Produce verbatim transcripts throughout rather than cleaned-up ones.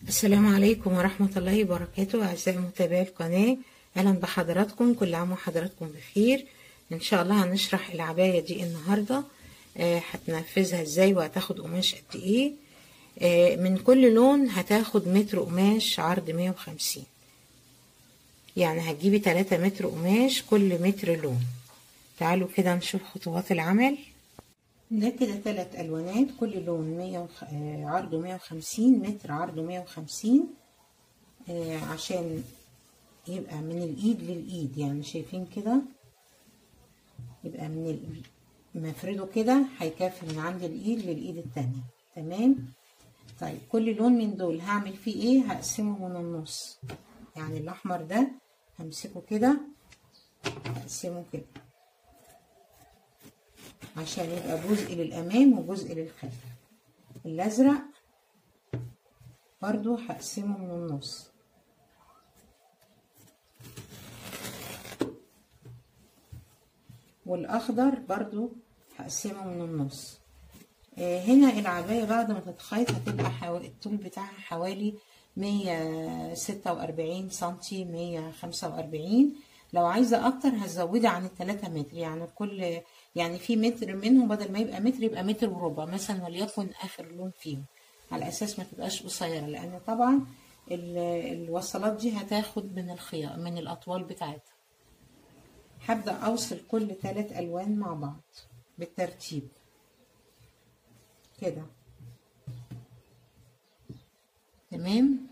السلام عليكم ورحمة الله وبركاته. أعزائي متابعي القناة، أهلا بحضراتكم. كل عام وحضراتكم بخير. إن شاء الله هنشرح العباية دي النهاردة. آه هتنفذها إزاي وهتاخد قماش قد إيه. آه من كل لون هتاخد متر قماش عرض مية وخمسين، يعني هتجيبي تلاتة متر قماش كل متر لون. تعالوا كده نشوف خطوات العمل. ده كده تلات ألوانات، كل لون مية وخ... آه عرضه مية وخمسين متر، عرضه مية وخمسين، آه عشان يبقى من الإيد للإيد، يعني شايفين كده، يبقى من ال... مفرده كده هيكفي من عند الإيد للإيد التانية. تمام. طيب كل لون من دول هعمل فيه إيه؟ هقسمه من النص، يعني الأحمر ده همسكه كده هقسمه كده عشان يبقى جزء للأمام وجزء للخلف. الأزرق برضو هقسمه من النص، والأخضر برضو هقسمه من النص. آه هنا العباية بعد ما تتخيط هتبقى حو... الطول بتاعها حوالي مية ستة وأربعين سنتي، مية خمسة وأربعين. لو عايزة أكتر هتزودي عن التلاتة متر، يعني كل يعني في متر منهم بدل ما يبقى متر يبقى متر وربع مثلا، وليكن آخر لون فيهم، على أساس ما تبقاش قصيرة، لأن طبعا الوصلات دي هتاخد من الخياط من الأطوال بتاعتها. هبدأ أوصل كل تلات ألوان مع بعض بالترتيب كده. تمام.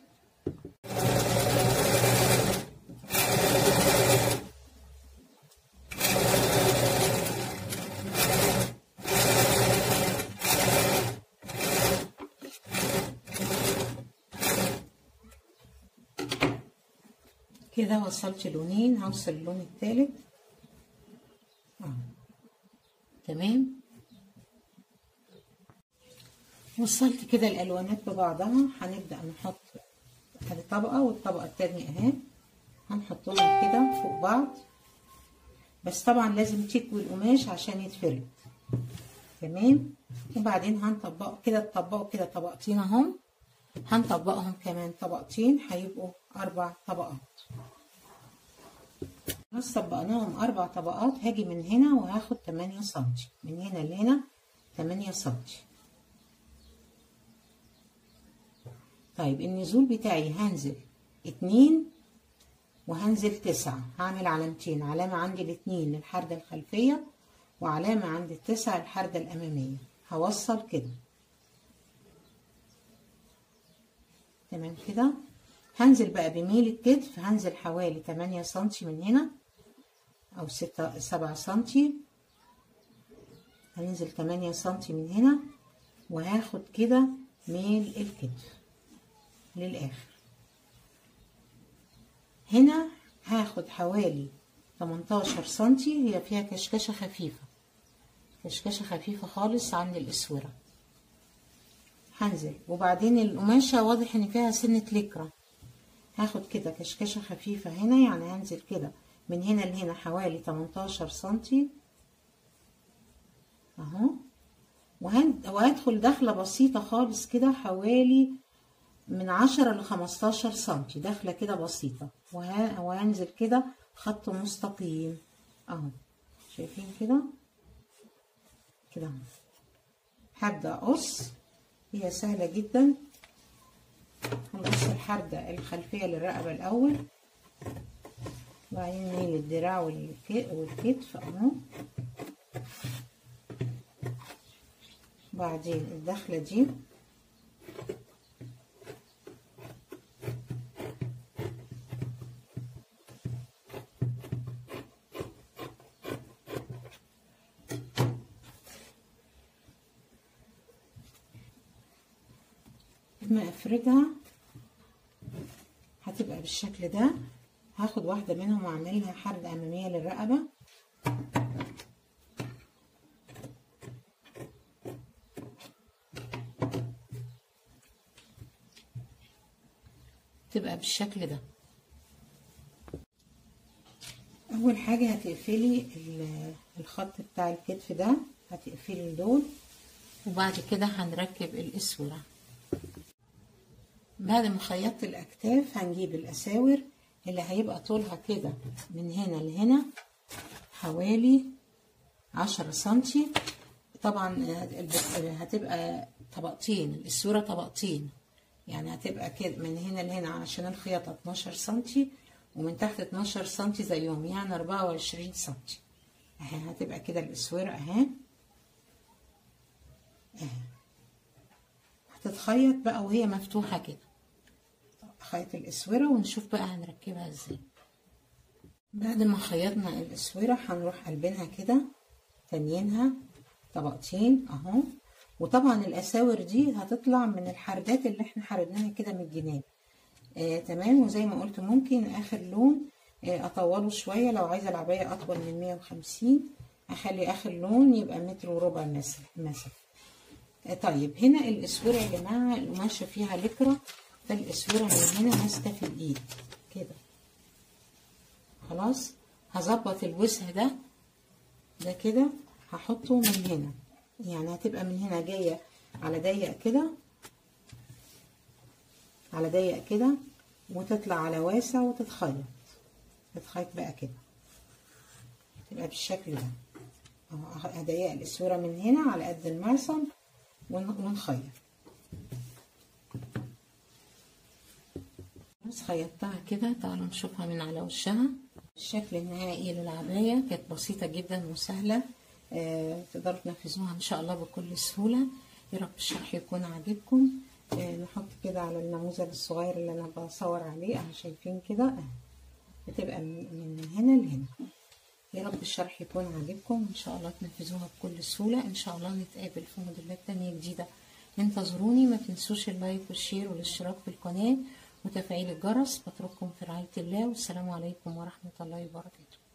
كده وصلت لونين، هوصل اللون التالت. اه تمام. وصلت كده الالوانات ببعضها. هنبدا نحط ادي طبقه والطبقه التانية اهي، هنحطهم كده فوق بعض، بس طبعا لازم تكوي القماش عشان يتفرد. تمام. وبعدين هنطبقه كده، تطبقوا كده طبقتين اهم، هنطبقهم كمان طبقتين، هيبقوا اربع طبقات. بس طبقناهم اربع طبقات، هاجي من هنا وهاخد تمانية سنتي، من هنا لهنا تمانية سنتي. طيب النزول بتاعي هنزل اتنين وهنزل تسعة، هعمل علامتين، علامة عند الاتنين للحردة الخلفية وعلامة عند التسعة للحردة الأمامية. هوصل كده. تمام كده. هنزل بقى بميل الكتف، هنزل حوالي تمانية سنتي من هنا أو ستة سبعة سنتي، هننزل تمانية سنتي من هنا وهاخد كده ميل الكتف للآخر. هنا هاخد حوالي تمنتاشر سنتي، هي فيها كشكشة خفيفة، كشكشة خفيفة خالص عند الإسورة. هنزل وبعدين القماشة واضح إن فيها سنة لكرة، هاخد كده كشكشة خفيفة هنا، يعني هنزل كده من هنا لهنا حوالي تمنتاشر سنتي اهو، وهدخل دخلة بسيطة خالص كده حوالي من عشرة لخمستاشر سنتي، دخلة كده بسيطة، وهنزل كده خط مستقيم اهو، شايفين كده كده اهو. هبدأ اقص، هي سهلة جدا. هنقص الحردة الخلفية للرقبة الاول، وبعدين نيل الدراع والكتف اهو، بعدين الدخلة دي لما افردها هتبقى بالشكل ده. هاخد واحدة منهم واعملها حردة امامية للرقبة، تبقى بالشكل ده. اول حاجة هتقفلي الخط بتاع الكتف ده، هتقفلي دول، وبعد كده هنركب الاسورة. بعد ما خيطت الاكتاف هنجيب الاساور اللي هيبقى طولها كده من هنا لهنا حوالي عشرة سنتي. طبعا هتبقى طبقتين، الاسوره طبقتين، يعني هتبقى كده من هنا لهنا عشان الخياطه اتناشر سنتي ومن تحت اتناشر سنتي زيهم، يعني اربعة وعشرين سنتي. اهي هتبقى كده الاسوره اهي اهي. هتتخيط بقى وهي مفتوحه كده، خيط الاسوره ونشوف بقى هنركبها ازاي. بعد ما خيطنا الاسوره هنروح قلبينها كده تانيينها طبقتين اهو. وطبعا الاساور دي هتطلع من الحردات اللي احنا حردناها كده من الجناب. آه تمام. وزي ما قلت ممكن اخر لون آه اطوله شويه، لو عايزه العبايه اطول من مية وخمسين اخلي اخر لون يبقى متر وربع مسافه. آه طيب هنا الاسوره يا جماعه القماشه فيها لكرة، فالاسوره من هنا ماسكه في الايد كده. خلاص هظبط الوسع ده ده كده هحطه من هنا، يعني هتبقى من هنا جايه على ضيق كده على ضيق كده وتطلع على واسع وتتخيط تتخيط بقى كده تبقى بالشكل ده اهو. هضيق الاسوره من هنا على قد المعصم ونخيط. بس خيطتها كده، تعالوا نشوفها من على وشها. الشكل النهائي للعبايه كانت بسيطه جدا وسهله، آه تقدروا تنفذوها ان شاء الله بكل سهوله. يا رب الشرح يكون عاجبكم. آه نحط كده على النموذج الصغير اللي انا بصور عليه اهو، شايفين كده اهي بتبقى من هنا لهنا. يا رب الشرح يكون عاجبكم ان شاء الله تنفذوها بكل سهوله. ان شاء الله نتقابل في موديلات تانية جديده. انتظروني، ما تنسوش اللايك والشير والاشتراك في القناه وتفعيل الجرس. بترككم في رعايه الله، والسلام عليكم ورحمه الله وبركاته.